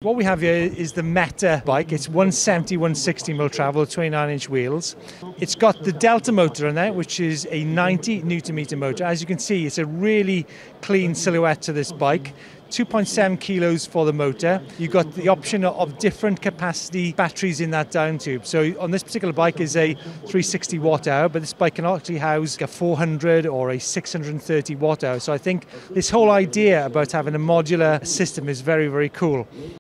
What we have here is the Meta bike. It's 170, 160mm travel, 29-inch wheels. It's got the Delta motor in there, which is a 90 Nm motor. As you can see, it's a really clean silhouette to this bike. 2.7 kilos for the motor. You've got the option of different capacity batteries in that down tube. So on this particular bike is a 360 watt hour, but this bike can actually house a 400 or a 630 watt hour. So I think this whole idea about having a modular system is very, very cool.